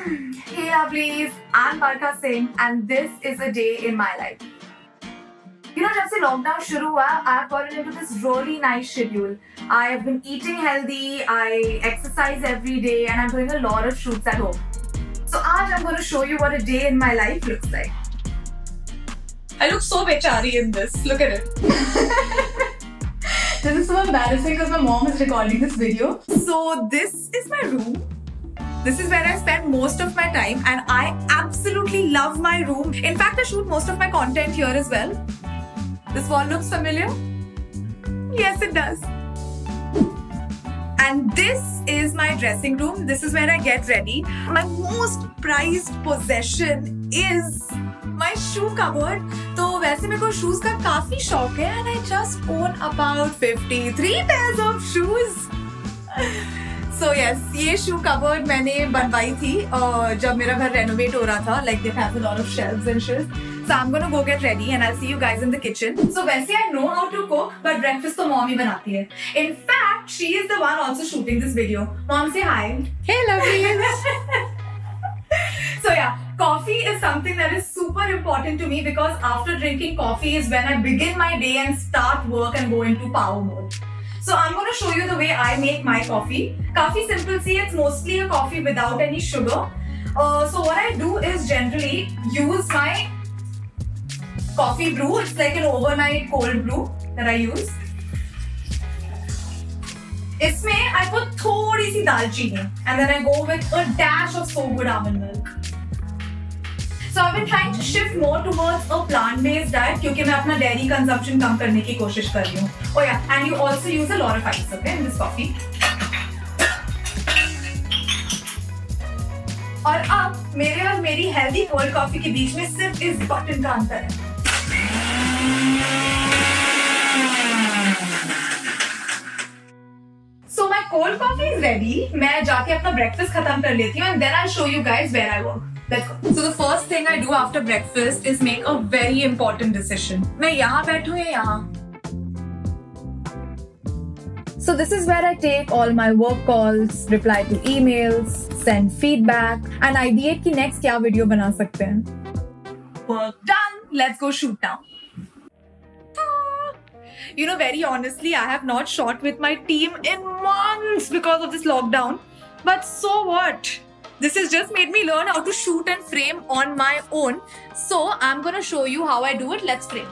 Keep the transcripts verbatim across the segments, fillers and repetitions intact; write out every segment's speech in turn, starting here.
Hey lovelies, I'm Barkha Singh and this is a day in my life. You know, जब से lockdown शुरू हुआ, I've gotten into this really nice schedule. I have been eating healthy, I exercise every day and I'm doing a lot of shoots at home. So आज I'm going to show you what a day in my life looks like. I look so bechari in this, look at it. This is so embarrassing because my mom is recording this video. So this is my room. This is where I spend most of my time and I absolutely love my room. In fact, I shoot most of my content here as well. This wall looks familiar? Yes, it does. And this is my dressing room. This is where I get ready. My most prized possession is my shoe cupboard. तो वैसे मेरे को shoes का काफी शौक है and I just own about fifty-three pairs of shoes. So yes, ये shoe cupboard मैंने बनवाई थी uh, जब मेरा घर renovate हो रहा था. Like it has a lot of shelves and shit. So I'm gonna go get ready and I'll see you guys in the kitchen. So वैसे I know how to cook, but breakfast तो mom ही बनाती है. In fact, she is the one also shooting this video. Mom, say hi. Hey lovelies. So yeah, coffee is something that is super important to me because after drinking coffee is when I begin my day and start work and go into power mode. So I'm going to show you the way I make my coffee. Coffee simple, see, it's mostly a coffee without any sugar. Uh, so what I do is generally use my coffee brew. It's like an overnight cold brew that I use. इसमें I put थोड़ी सी दालचीनी and then I go with a dash of so good almond milk. So I've been trying to shift more towards a plant-based diet क्योंकि मैं अपना dairy consumption कम करने की कोशिश कर रही हूँ. Oh yeah, and you also use a lot of ice, okay, in this coffee. और अब मेरे और मेरी healthy cold coffee के बीच में सिर्फ इस बटन का अंतर है. So my cold coffee is ready. मैं जाके अपना breakfast खत्म कर लेती हूँ and then I'll show you guys where I work. Let's go. So the first thing I do after breakfast is make a very important decision. मैं यहाँ बैठूँ या यहाँ? So this is where I take all my work calls, reply to emails, send feedback and ideate कि next क्या video बना सकते हैं. Work done. Let's go shoot now. You know, very honestly, I have not shot with my team in months because of this lockdown. But so what? This has just made me learn how to shoot and frame on my own. So I'm gonna show you how I do it. Let's frame.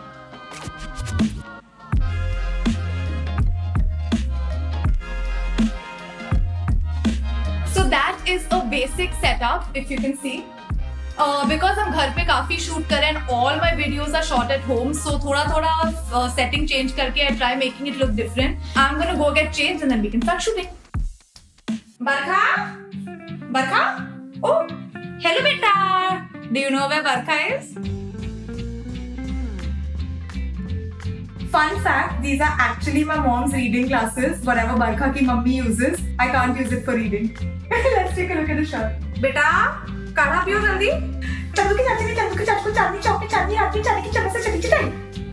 So that is a basic setup, if you can see. Uh, because हम घर पे काफी shoot करें and all my videos are shot at home, so थोड़ा थोड़ा uh, setting change करके I try making it look different. I'm gonna go get changed and then we can start shooting. Barkha? Barkha? Oh, hello beta. Do you know where Barkha is? Fun fact, these are actually my mom's reading classes. Whatever Barkha ki mummy uses, I can't use it for reading. Let's take a look at the shot. Beta, काढ़ा पियो जल्दी. चलो की चाची ने चलो की चाची को चांदी चौक में चांदी रात चांदी की चम्मच से चली चलाई.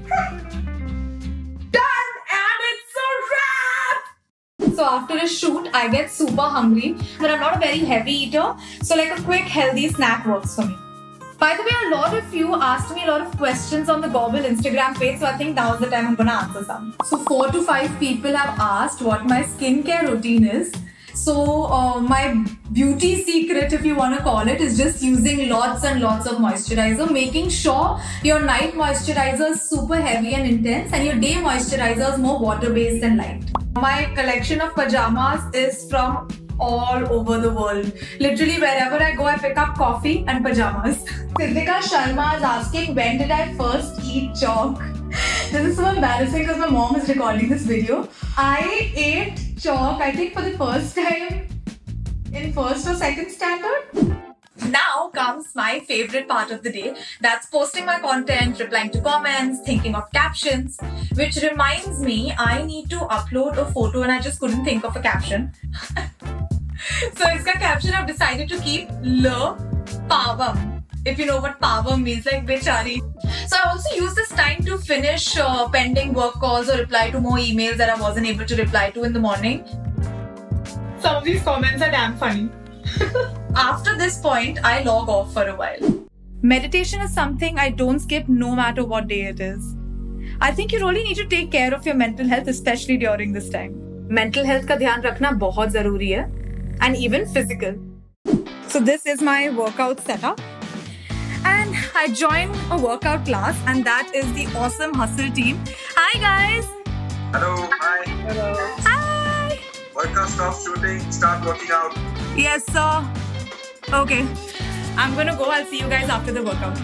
Done and it's a wrap. So after a shoot, I get super hungry, but I'm not a very heavy eater, so like a quick healthy snack works for me. By the way, a lot of you asked me a lot of questions on the Gobble Instagram page, so I think now is the time I'm gonna answer some. So four to five people have asked what my skincare routine is. So uh, my beauty secret, if you want to call it, is just using lots and lots of moisturizer, making sure your night moisturizer is super heavy and intense and your day moisturizer is more water-based and light. My collection of pajamas is from all over the world. Literally wherever I go, I pick up coffee and pajamas. Siddhika Sharma is asking, when did I first eat chalk? This is so embarrassing because my mom is recording this video. I ate chalk, I think for the first time in first or second standard. Now comes my favorite part of the day. That's posting my content, replying to comments, thinking of captions. Which reminds me, I need to upload a photo and I just couldn't think of a caption. So iska caption I've decided to keep Le Pavam. If you know what pavam means, like bechari. So I also use this time to finish uh, pending work calls or reply to more emails that I wasn't able to reply to in the morning. Some of these comments are damn funny. After this point, I log off for a while. Meditation is something I don't skip no matter what day it is. I think you really need to take care of your mental health, especially during this time. Mental health का ध्यान रखना बहुत जरूरी है, and even physical. So this is my workout setup, and I joined a workout class, and that is the awesome Hustle team. Hi guys. Hello. Hi. Hello. Hi. Workout stop shooting. Start working out. Yes, sir. Okay. I'm gonna go. I'll see you guys after the workout.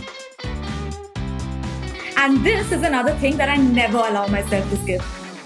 And this is another thing that I never allow myself to skip.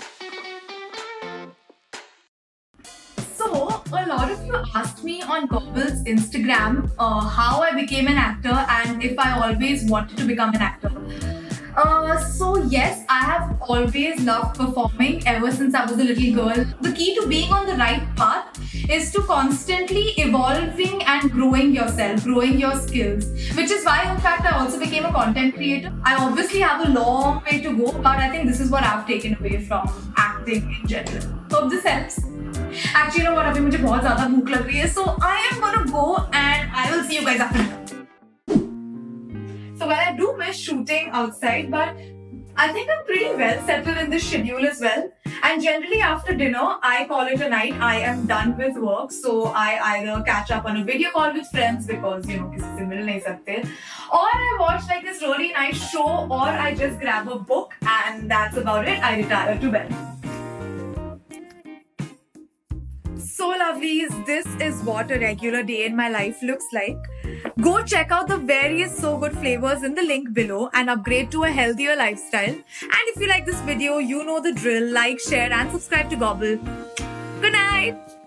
So, a lot of you asked me on Gobble's Instagram uh, how I became an actor and if I always wanted to become an actor. Uh, so yes, I have always loved performing ever since I was a little girl. The key to being on the right path is to constantly evolving and growing yourself, growing your skills. Which is why, in fact, I also became a content creator. I obviously have a long way to go, but I think this is what I've taken away from acting in general. Hope this helps. Actually, you know what? Abhi mujhe bahut zyada bhook lag rahi hai, so I am gonna go and I will see you guys after that. So well, I do miss shooting outside, but I think I'm pretty well settled in this schedule as well. And generally after dinner, I call it a night. I am done with work, so I either catch up on a video call with friends because you know kisi se mil nahi sakte, or I watch like this really nice show, or I just grab a book, and that's about it. I retire to bed. So lovelies, this is what a regular day in my life looks like. Go check out the various So Good flavors in the link below and upgrade to a healthier lifestyle. And if you like this video, you know the drill. Like, share and subscribe to Gobble. Good night.